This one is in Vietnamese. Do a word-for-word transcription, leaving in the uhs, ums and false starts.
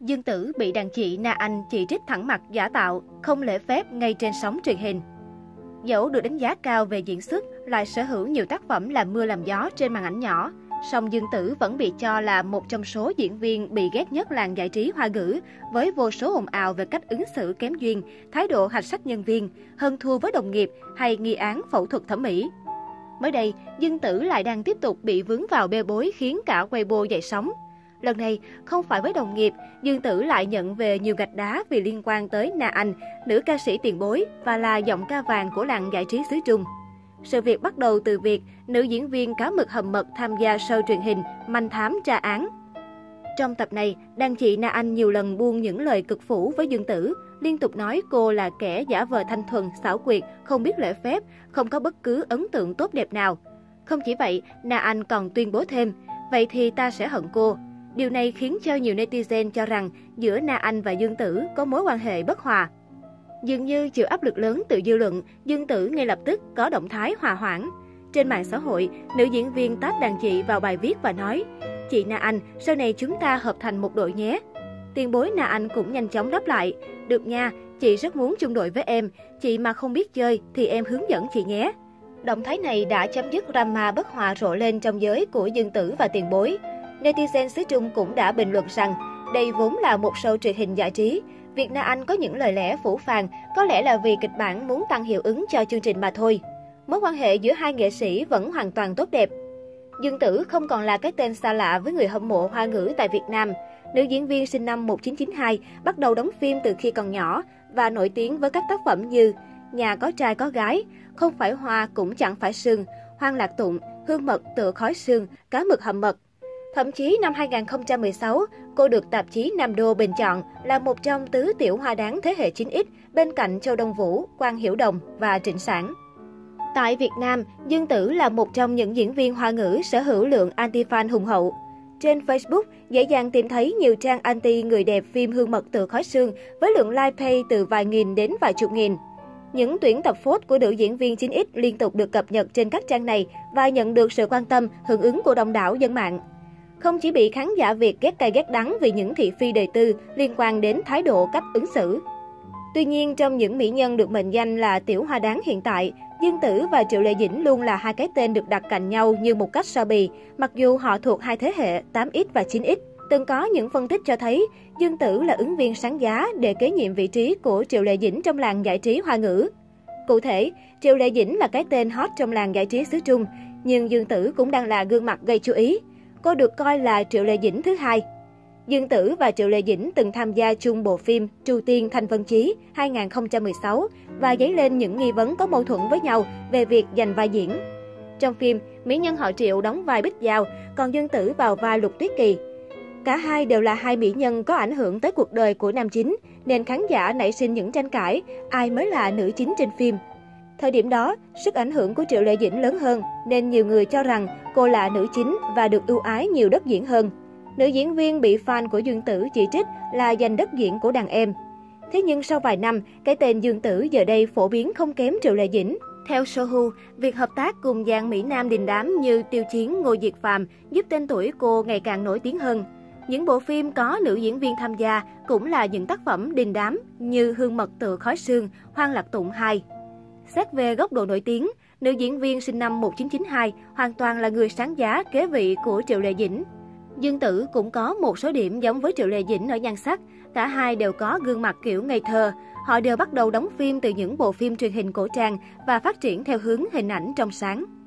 Dương Tử bị đàn chị Na Anh chỉ trích thẳng mặt giả tạo, không lễ phép ngay trên sóng truyền hình. Dẫu được đánh giá cao về diễn xuất, lại sở hữu nhiều tác phẩm làm mưa làm gió trên màn ảnh nhỏ, song Dương Tử vẫn bị cho là một trong số diễn viên bị ghét nhất làng giải trí Hoa ngữ, với vô số ồn ào về cách ứng xử kém duyên, thái độ hạch sách nhân viên, hơn thua với đồng nghiệp hay nghi án phẫu thuật thẩm mỹ. Mới đây, Dương Tử lại đang tiếp tục bị vướng vào bê bối khiến cả Weibo dậy sóng. Lần này, không phải với đồng nghiệp, Dương Tử lại nhận về nhiều gạch đá vì liên quan tới Na Anh, nữ ca sĩ tiền bối và là giọng ca vàng của làng giải trí xứ Trung. Sự việc bắt đầu từ việc nữ diễn viên cá mực hầm mật tham gia show truyền hình Manh thám tra án. Trong tập này, đàn chị Na Anh nhiều lần buông những lời cực phủ với Dương Tử, liên tục nói cô là kẻ giả vờ thanh thuần, xảo quyệt, không biết lễ phép, không có bất cứ ấn tượng tốt đẹp nào. Không chỉ vậy, Na Anh còn tuyên bố thêm, vậy thì ta sẽ hận cô. Điều này khiến cho nhiều netizen cho rằng giữa Na Anh và Dương Tử có mối quan hệ bất hòa. Dường như chịu áp lực lớn từ dư luận, Dương Tử ngay lập tức có động thái hòa hoãn. Trên mạng xã hội, nữ diễn viên tag đàn chị vào bài viết và nói, chị Na Anh, sau này chúng ta hợp thành một đội nhé. Tiền bối Na Anh cũng nhanh chóng đáp lại, được nha, chị rất muốn chung đội với em, chị mà không biết chơi thì em hướng dẫn chị nhé. Động thái này đã chấm dứt drama bất hòa rộ lên trong giới của Dương Tử và tiền bối. Netizen xứ Trung cũng đã bình luận rằng đây vốn là một show truyền hình giải trí. Việc Na Anh có những lời lẽ phũ phàng có lẽ là vì kịch bản muốn tăng hiệu ứng cho chương trình mà thôi. Mối quan hệ giữa hai nghệ sĩ vẫn hoàn toàn tốt đẹp. Dương Tử không còn là cái tên xa lạ với người hâm mộ Hoa ngữ tại Việt Nam. Nữ diễn viên sinh năm một nghìn chín trăm chín mươi hai bắt đầu đóng phim từ khi còn nhỏ và nổi tiếng với các tác phẩm như Nhà có trai có gái, Không phải hoa cũng chẳng phải sương, Hoang lạc tụng, Hương mật tựa khói sương, Cá mực hầm mật. Thậm chí năm hai nghìn không trăm mười sáu, cô được tạp chí Nam Đô bình chọn là một trong tứ tiểu hoa đáng thế hệ chín ích bên cạnh Châu Đông Vũ, Quang Hiểu Đồng và Trịnh Sản. Tại Việt Nam, Dương Tử là một trong những diễn viên Hoa ngữ sở hữu lượng anti-fan hùng hậu. Trên Facebook, dễ dàng tìm thấy nhiều trang anti người đẹp phim Hương mật tựa khói sương với lượng like pay từ vài nghìn đến vài chục nghìn. Những tuyển tập phốt của nữ diễn viên chín ích liên tục được cập nhật trên các trang này và nhận được sự quan tâm, hưởng ứng của đông đảo dân mạng. Không chỉ bị khán giả Việt ghét cay ghét đắng vì những thị phi đời tư liên quan đến thái độ cách ứng xử. Tuy nhiên, trong những mỹ nhân được mệnh danh là tiểu hoa đáng hiện tại, Dương Tử và Triệu Lệ Dĩnh luôn là hai cái tên được đặt cạnh nhau như một cách so bì, mặc dù họ thuộc hai thế hệ tám ích và chín ích. Từng có những phân tích cho thấy, Dương Tử là ứng viên sáng giá để kế nhiệm vị trí của Triệu Lệ Dĩnh trong làng giải trí Hoa ngữ. Cụ thể, Triệu Lệ Dĩnh là cái tên hot trong làng giải trí xứ Trung, nhưng Dương Tử cũng đang là gương mặt gây chú ý. Cô được coi là Triệu Lệ Dĩnh thứ hai. Dương Tử và Triệu Lệ Dĩnh từng tham gia chung bộ phim Trù Tiên Thanh Vân Chí hai nghìn không trăm mười sáu và dấy lên những nghi vấn có mâu thuẫn với nhau về việc giành vai diễn. Trong phim, mỹ nhân họ Triệu đóng vai Bích Giao, còn Dương Tử vào vai Lục Tuyết Kỳ. Cả hai đều là hai mỹ nhân có ảnh hưởng tới cuộc đời của nam chính, nên khán giả nảy sinh những tranh cãi ai mới là nữ chính trên phim. Thời điểm đó, sức ảnh hưởng của Triệu Lệ Dĩnh lớn hơn, nên nhiều người cho rằng cô là nữ chính và được ưu ái nhiều đất diễn hơn. Nữ diễn viên bị fan của Dương Tử chỉ trích là giành đất diễn của đàn em. Thế nhưng sau vài năm, cái tên Dương Tử giờ đây phổ biến không kém Triệu Lệ Dĩnh. Theo Sohu, việc hợp tác cùng dàn mỹ nam đình đám như Tiêu Chiến, Ngô Diệt Phàm giúp tên tuổi cô ngày càng nổi tiếng hơn. Những bộ phim có nữ diễn viên tham gia cũng là những tác phẩm đình đám như Hương mật tựa khói sương, Hoang lạc tụng hai. Xét về góc độ nổi tiếng, nữ diễn viên sinh năm một nghìn chín trăm chín mươi hai hoàn toàn là người sáng giá kế vị của Triệu Lệ Dĩnh. Dương Tử cũng có một số điểm giống với Triệu Lệ Dĩnh ở nhan sắc, cả hai đều có gương mặt kiểu ngây thơ. Họ đều bắt đầu đóng phim từ những bộ phim truyền hình cổ trang và phát triển theo hướng hình ảnh trong sáng.